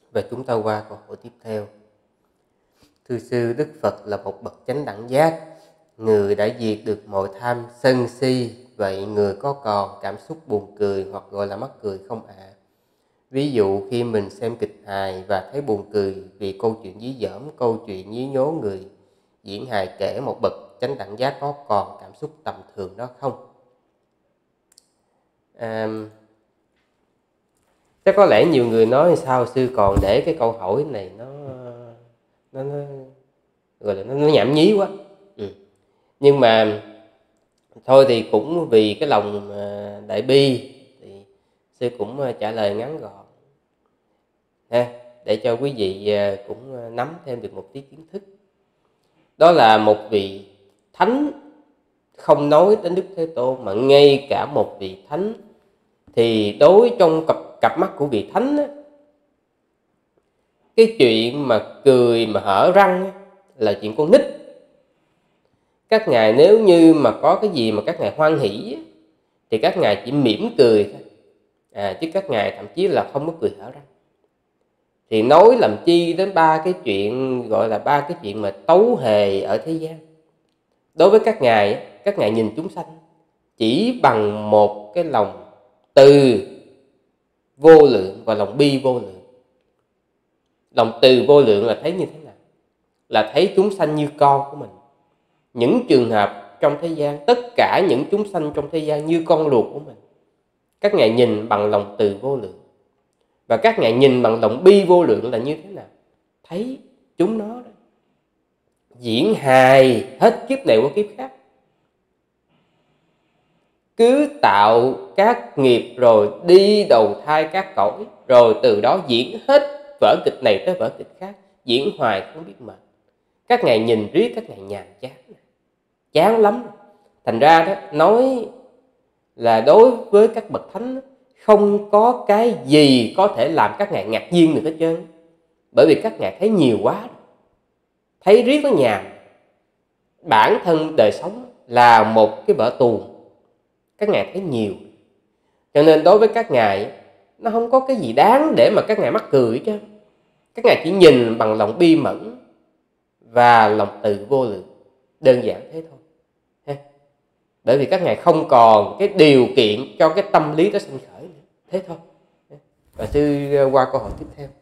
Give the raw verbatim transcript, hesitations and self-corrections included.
Và chúng ta qua câu hỏi tiếp theo. Thưa sư, Đức Phật là một bậc chánh đẳng giác, người đã diệt được mọi tham sân si, vậy người có còn cảm xúc buồn cười hoặc gọi là mắc cười không ạ? À? Ví dụ khi mình xem kịch hài và thấy buồn cười vì câu chuyện dí dỏm, câu chuyện nhí nhố người diễn hài kể, một bậc chánh đẳng giác có còn cảm xúc tầm thường đó không? À, chắc có lẽ nhiều người nói sao sư còn để cái câu hỏi này nó nó, nó gọi là nó, nó nhảm nhí quá. Ừ. Nhưng mà thôi thì cũng vì cái lòng đại bi thì sư cũng trả lời ngắn gọn ha, để cho quý vị cũng nắm thêm được một tí kiến thức. Đó là một vị thánh, không nói đến Đức Thế Tôn mà ngay cả một vị thánh thì đối trong cặp, cặp mắt của vị thánh á, cái chuyện mà cười mà hở răng là chuyện con nít. Các ngài nếu như mà có cái gì mà các ngài hoan hỷ thì các ngài chỉ mỉm cười thôi, à, chứ các ngài thậm chí là không có cười hở răng. Thì nói làm chi đến ba cái chuyện gọi là ba cái chuyện mà tấu hề ở thế gian. Đối với các ngài, các ngài nhìn chúng sanh chỉ bằng một cái lòng từ vô lượng và lòng bi vô lượng. Lòng từ vô lượng là thấy như thế nào? Là thấy chúng sanh như con của mình. Những trường hợp trong thế gian, tất cả những chúng sanh trong thế gian như con ruột của mình, các ngài nhìn bằng lòng từ vô lượng. Và các ngài nhìn bằng lòng bi vô lượng là như thế nào? Thấy chúng nó đó diễn hài hết kiếp này qua kiếp khác, cứ tạo các nghiệp rồi đi đầu thai các cõi, rồi từ đó diễn hết vở kịch này tới vở kịch khác, diễn hoài không biết mệt. Các ngài nhìn riết các ngài nhàm chán, chán lắm. Thành ra đó, nói là đối với các bậc thánh không có cái gì có thể làm các ngài ngạc nhiên được hết trơn. Bởi vì các ngài thấy nhiều quá, thấy riết nó nhàm. Bản thân đời sống là một cái vở tuồng, các ngài thấy nhiều. Cho nên đối với các ngài nó không có cái gì đáng để mà các ngài mắc cười chứ. Các ngài chỉ nhìn bằng lòng bi mẫn và lòng từ vô lượng, đơn giản thế thôi. Bởi vì các ngài không còn cái điều kiện cho cái tâm lý đó sinh khởi nữa. Thế thôi. Và sư qua câu hỏi tiếp theo.